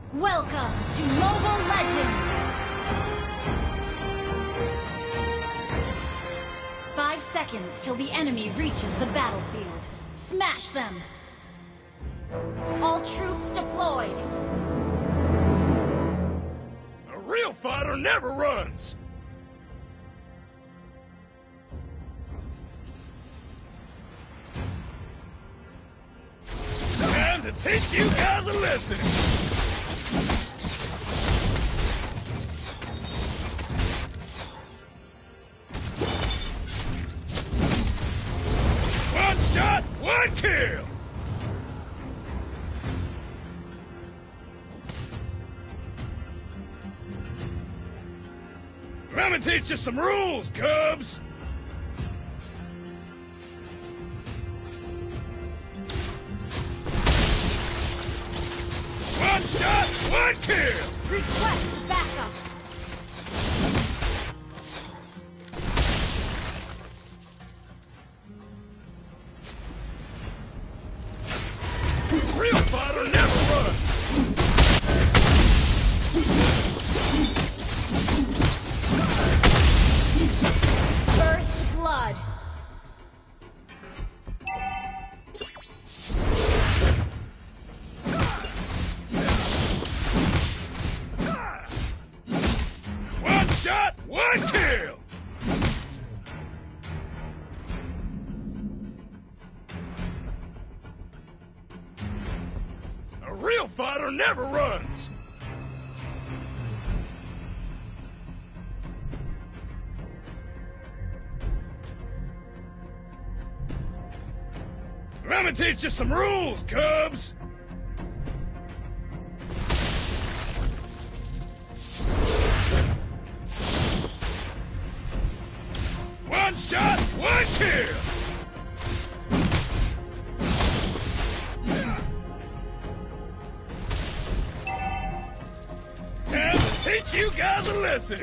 Welcome to Mobile Legends! 5 seconds till the enemy reaches the battlefield. Smash them! All troops deployed! A real fighter never runs! Time to teach you guys a lesson! One shot, one kill! Let me teach you some rules, Cubs! One shot, one kill! Request backup! Real fighter never runs! First blood! One shot, one kill! A real fighter never runs! Let me teach you some rules, Cubs! One shot, one kill! Time to teach you guys a lesson!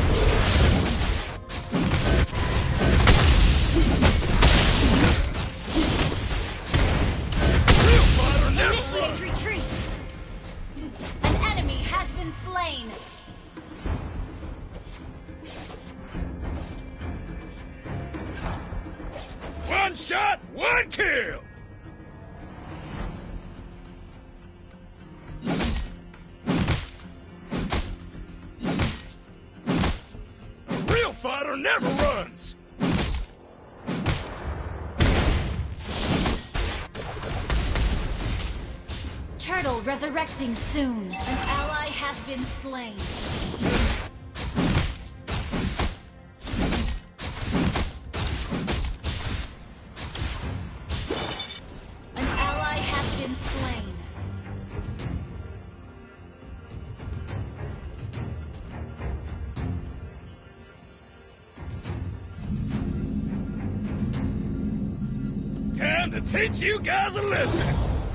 Real fighter never Initiate runs! retreat! An enemy has been slain! One shot, one kill! A real fighter never runs! Turtle resurrecting soon. An ally has been slain. An ally has been slain. Time to teach you guys a lesson!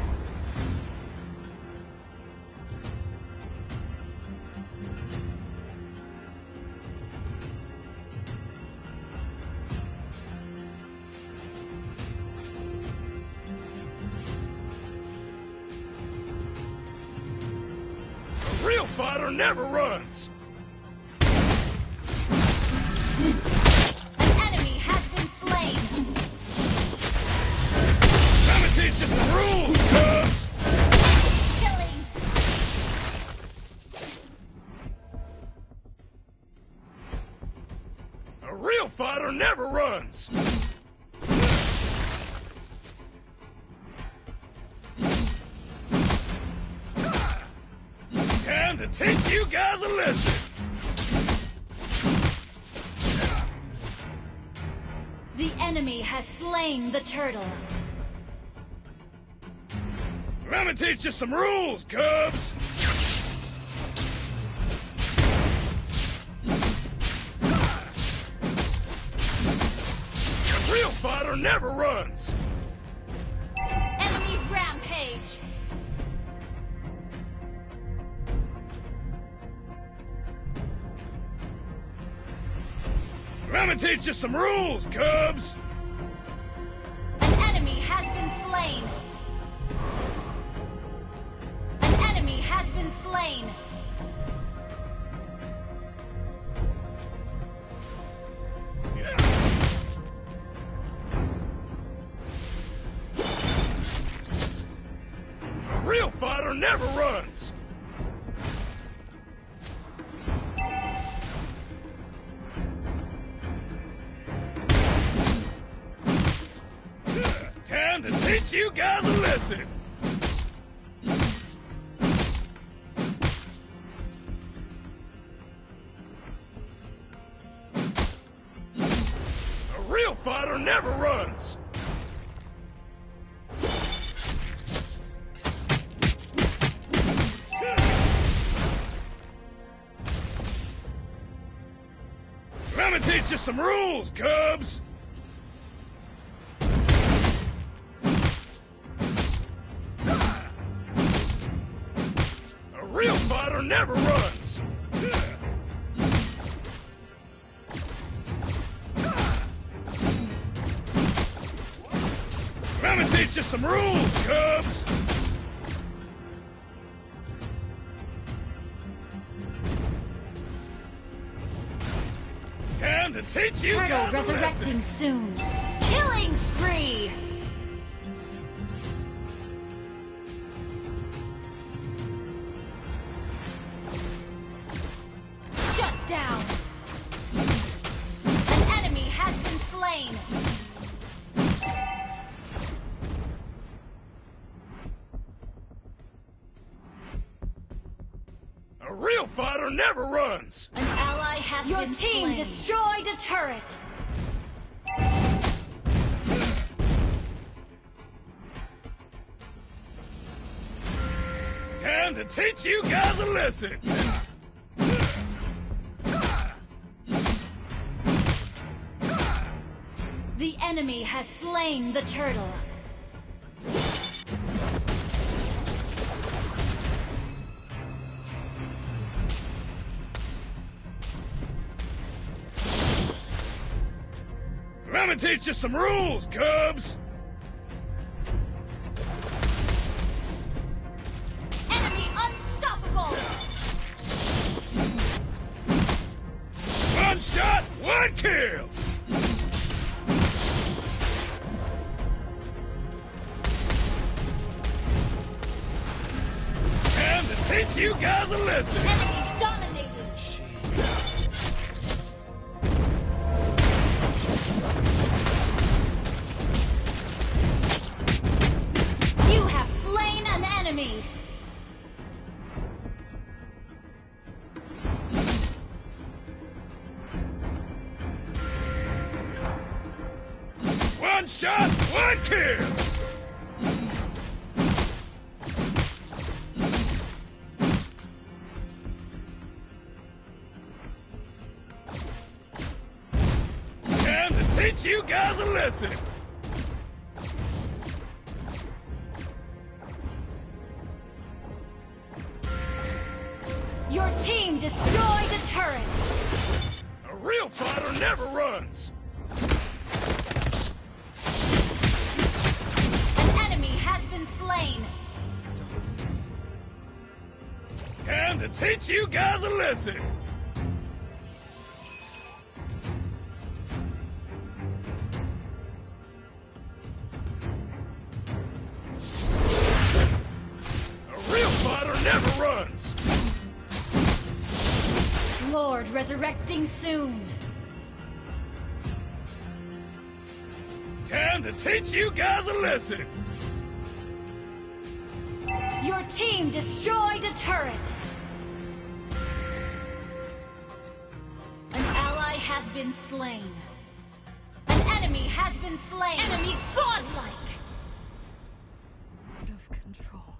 A real fighter never runs! An enemy has been slain. Let me teach you some rules, Cubs! Killing. A real fighter never runs! Time to teach you guys a lesson! The enemy has slain the turtle. Let me teach you some rules, Cubs! A real fighter never runs! Enemy rampage. Let me teach you some rules, Cubs! An enemy has been slain. An enemy has been been slain. A real fighter never runs. Time to teach you guys a lesson. A real fighter never runs. Let me teach you some rules, Cubs. A real fighter never runs. Let me teach you some rules, Cubs. Time to teach you Turtle guys a resurrecting lesson. soon. Killing spree! Shut down! An enemy has been slain! A real fighter never runs. An ally has Your been team slain. destroyed a turret. Time to teach you guys a lesson. The enemy has slain the turtle. Let me teach you some rules, Cubs. Enemy unstoppable! One shot, one kill. Time to teach you guys a lesson. Enemy dominated! You have slain an enemy! One shot, one kill. Time to teach you guys a lesson. Your team destroyed a turret. A real fighter never runs. An enemy has been slain! Time to teach you guys a lesson. A real fighter never runs. Lord resurrecting soon! Time to teach you guys a lesson. Your team destroyed a turret. An ally has been slain. An enemy has been slain! Enemy godlike! Out of control.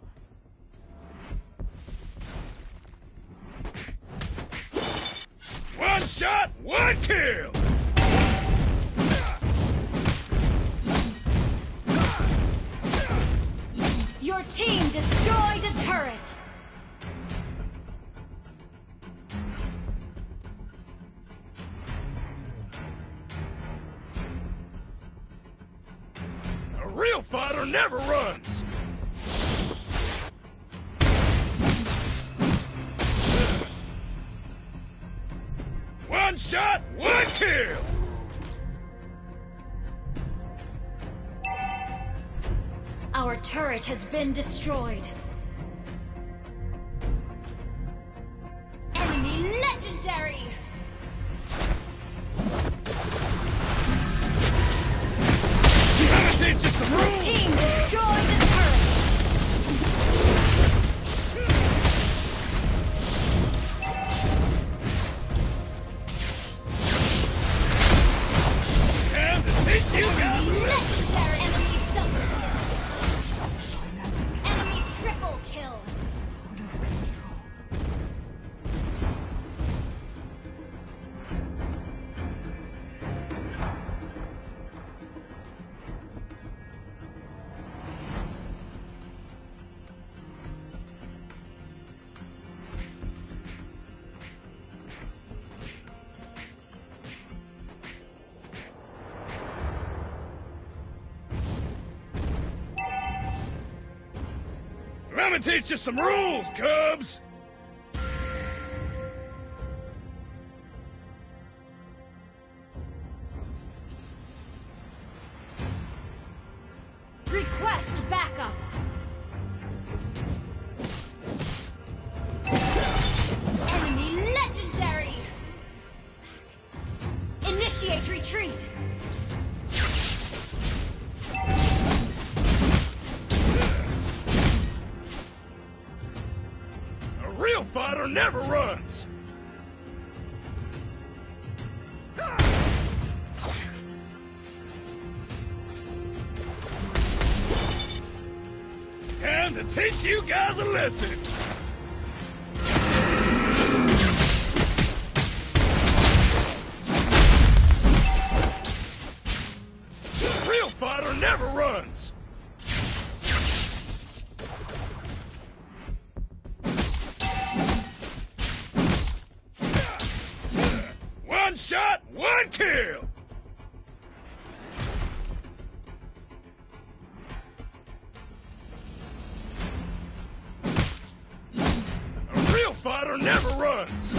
One shot, one kill. Your team destroyed a turret. A real fighter never runs. One shot, one kill! Our turret has been destroyed. Enemy legendary! Gotta teach you some Your rules! team destroyed the turret. Time to teach you guys a lesson! Legendary! Enemy double kill! Enemy triple kill! Out of control. I'm gonna teach you some rules, Cubs! Request backup. Enemy legendary! Initiate retreat. A real fighter never runs! Time to teach you guys a lesson! A real fighter never runs! One shot, one kill! A real fighter never runs!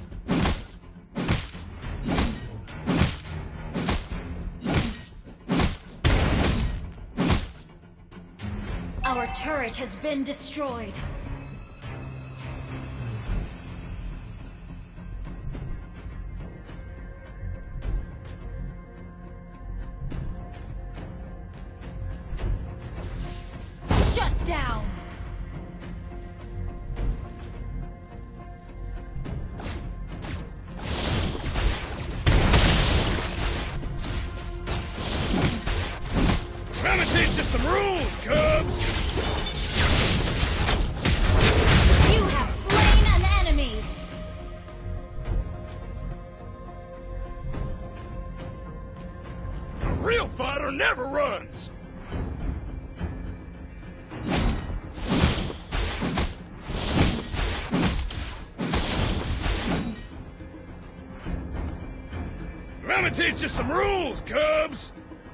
Our turret has been destroyed. Shut down. I'm gonna teach you some rules, Cubs! You have slain an enemy. A real fighter never runs! I'm gonna teach you some rules, Cubs!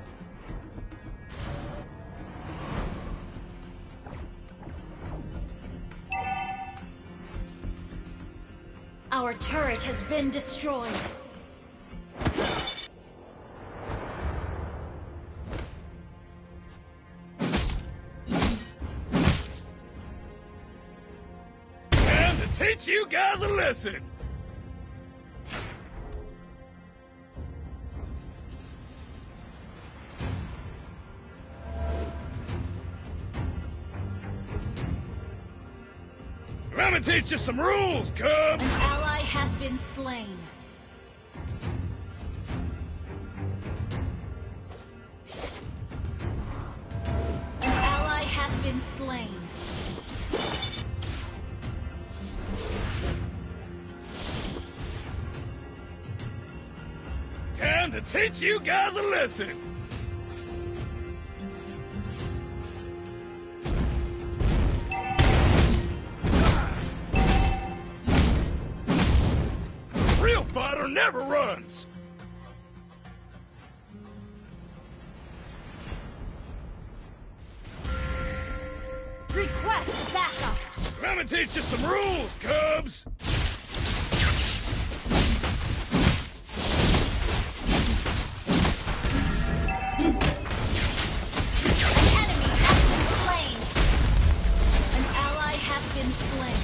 Our turret has been destroyed. Time to teach you guys a lesson! I'm gonna teach you some rules, An Cubs! ally has been slain. An ally has been slain. Time to teach you guys a lesson! A real fighter never runs! Request backup. I'm gonna teach you some rules, Cubs! been slain.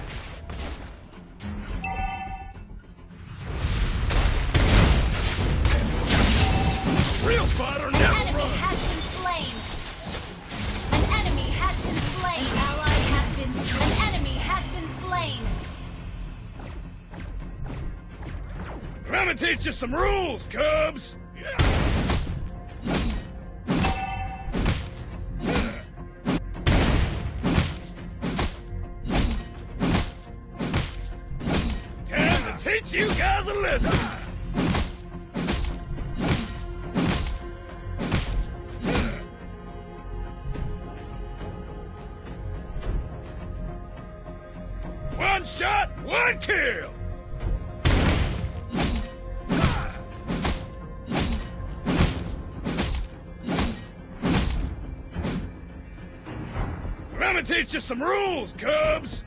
Real fighter An never enemy runs! has been slain. An enemy has been slain. An ally has been slain. An enemy has been slain. Let me teach you some rules, Cubs! Yeah. Time to teach you guys a lesson! One shot, one kill! Let me teach you some rules, Cubs!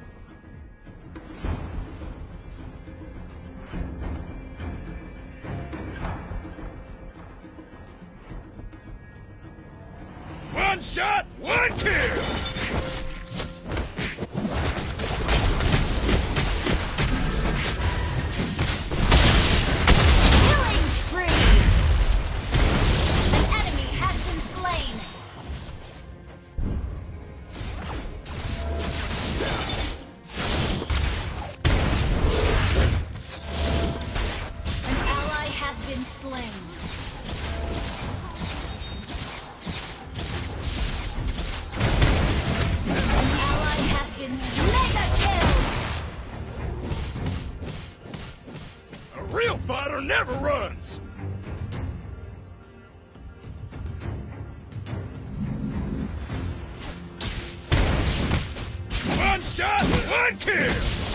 One shot, one kill! Killing spree. An enemy has been slain. An ally has been slain. An ally has been mega kill. A real fighter never runs! One shot, one kill!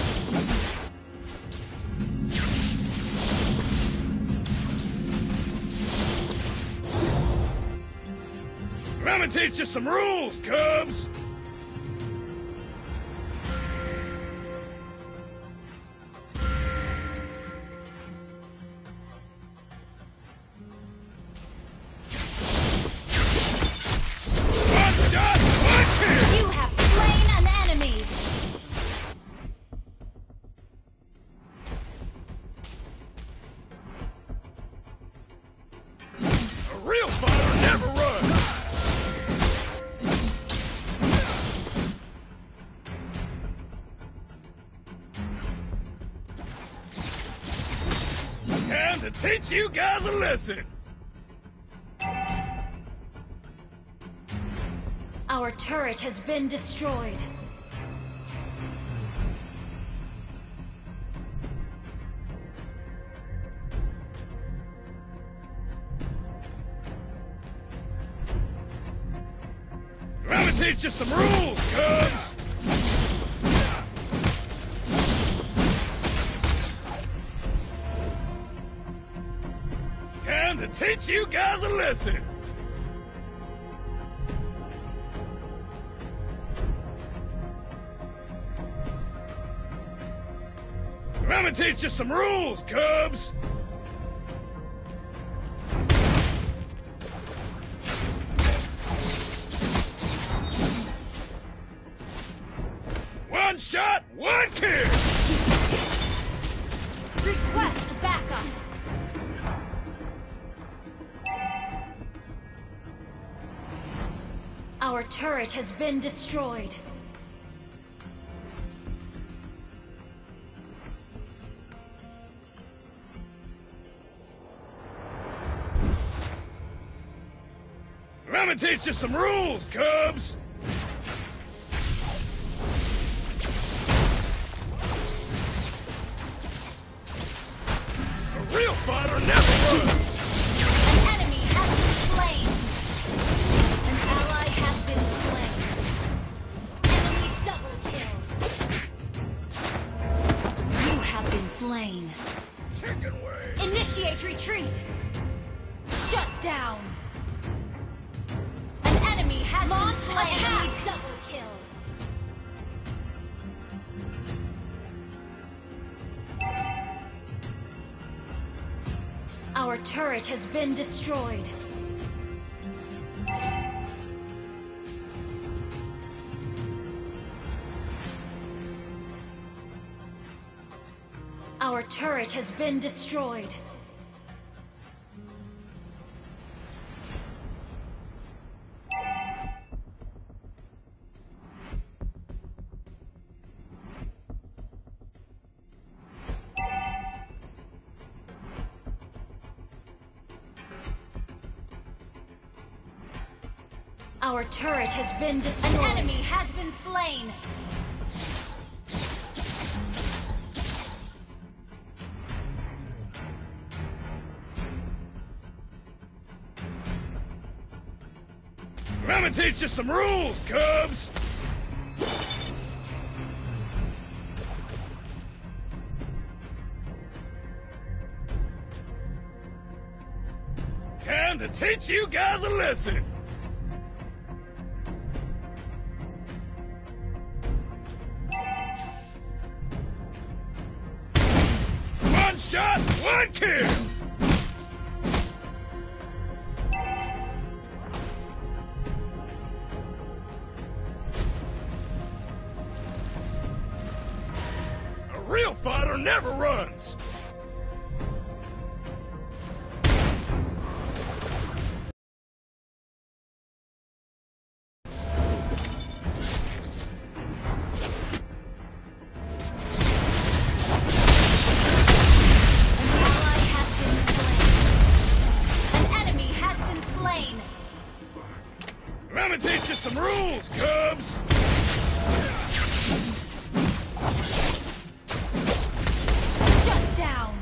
Let me teach you some rules, Cubs! One shot, one kill! You have slain an enemy. A real fighter never runs! Time to teach you guys a lesson! Our turret has been destroyed. Let me teach you some rules, Cubs! Time to teach you guys a lesson! Let me teach you some rules, Cubs! One shot, one kill! Request backup. Our turret has been destroyed. Let me teach you some rules, Cubs! A real fighter never runs! An enemy has been slain. An ally has been slain. Enemy double kill. You have been slain. Chicken wing! Initiate retreat. Shut down. An enemy has been slain. Enemy double kill. Our turret has been destroyed. Our turret has been destroyed. Our turret has been destroyed. An enemy has been slain. Let me teach you some rules, Cubs! Time to teach you guys a lesson! One shot, one kill! A real fighter never runs! Let me teach you some rules, Cubs! Shut down.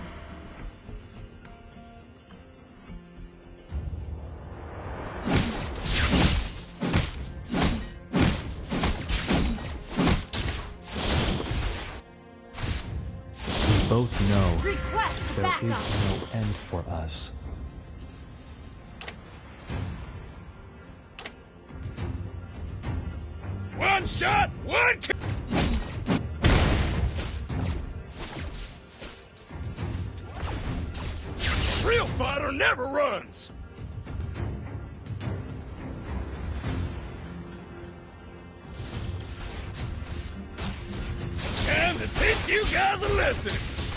We both know Request there backup. is no end for us. One shot, one kill! A real fighter never runs! Time to teach you guys a lesson!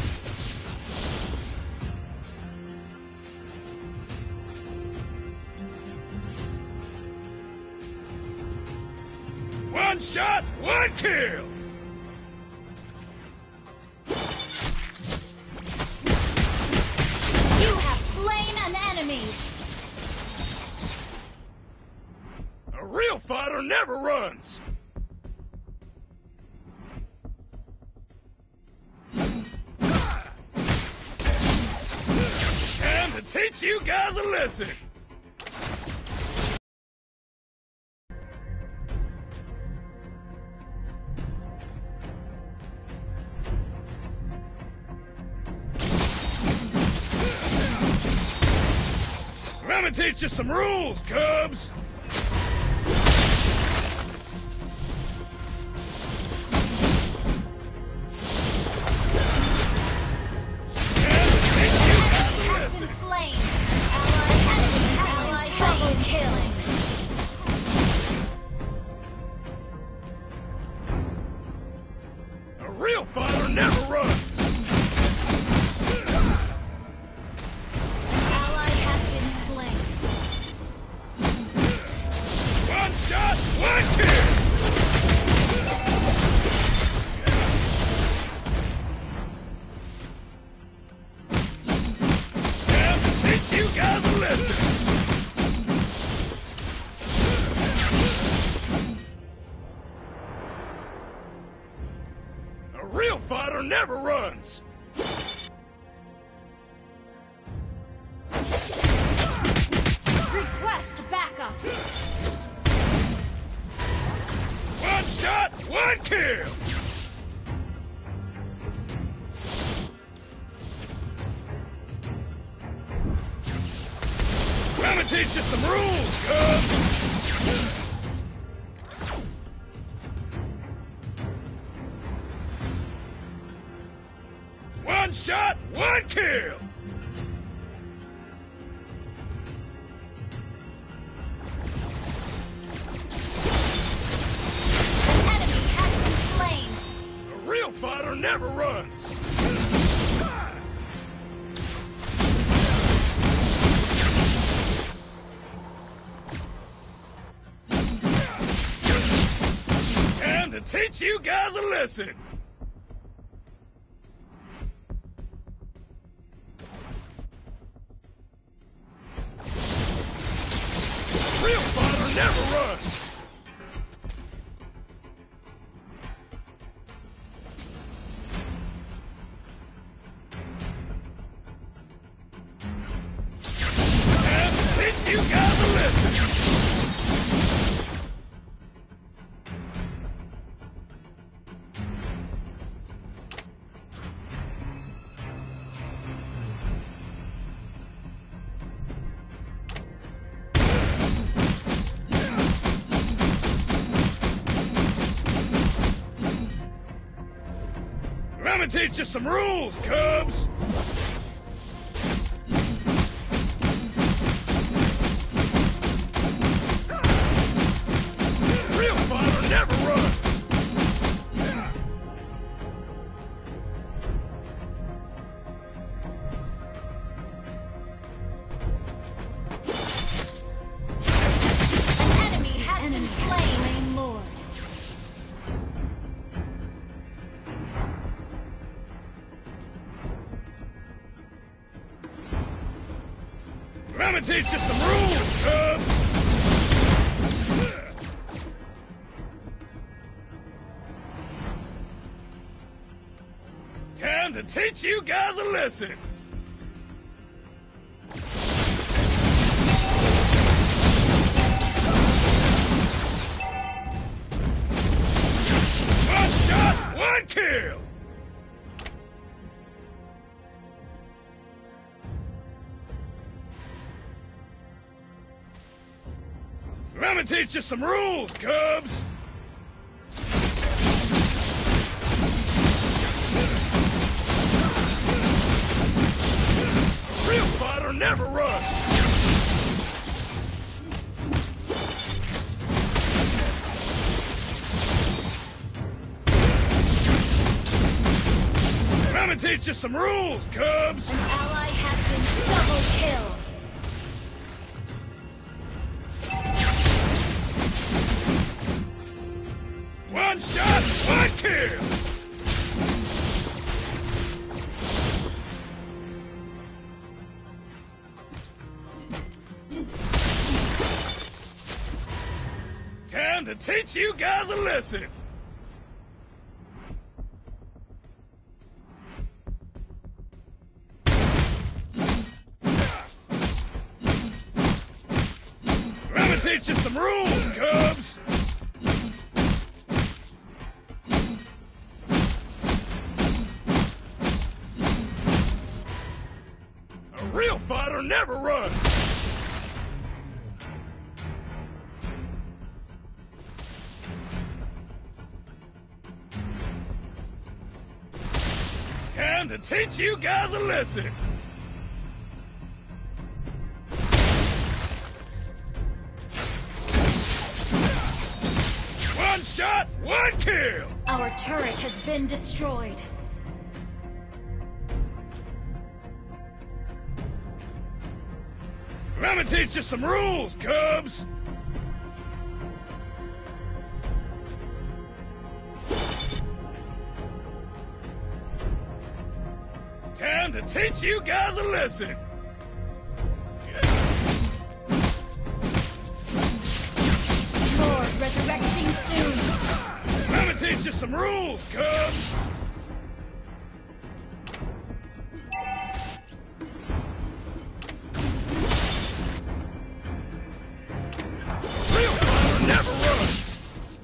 One shot, one kill! You have slain an enemy. A real fighter never runs! Time to teach you guys a lesson! Let me teach you some rules, Cubs! Has been slain. Ally double killing. A real fighter never runs! Ally has been slain. One shot, one kill! Time to teach you guys a lesson! A real fighter never runs! Request backup. One shot, one kill! Let me teach you some rules, Cubs! One shot, one kill! An enemy has been slain. A real fighter never runs! teach you guys a lesson! Real fighter never runs! Teach you guys a lesson! I'm gonna teach you some rules, Cubs! Real fighter never runs! An enemy has been slain, Lord. I'm gonna teach you some rules, Cubs! Time to teach you guys a lesson! One shot, one kill! I'm gonna teach you some rules, Cubs! Real fighter never runs! I'm gonna teach you some rules, Cubs! An ally has been double killed. One shot, one kill! Time to teach you guys a lesson! I'm gonna teach you some rules, Cubs! A real fighter never runs! Time to teach you guys a lesson! One shot, one kill! Our turret has been destroyed. I'm gonna teach you some rules, Cubs! Time to teach you guys a lesson! Lord resurrecting soon. I'm gonna teach you some rules, Cubs! Real fighter never runs!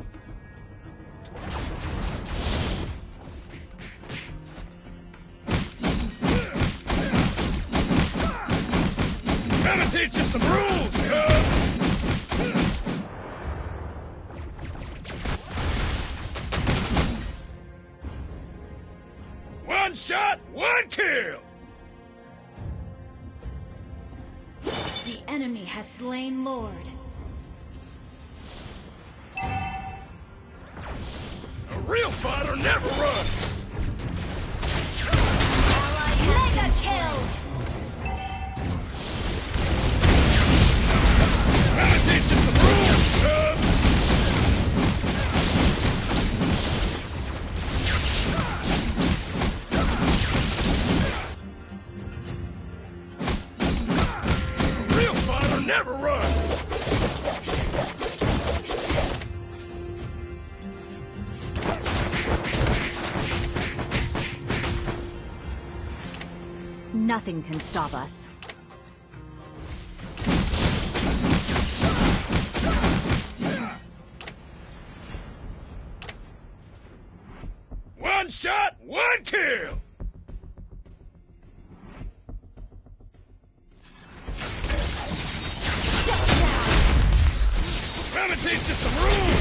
I'm gonna teach you some rules, Cubs! One shot, one kill! The enemy has slain Lord. A real fighter never runs! Mega kill! I'm gonna teach you some rules, Cubs! Nothing can stop us. One shot, one kill! Let me teach you some rules!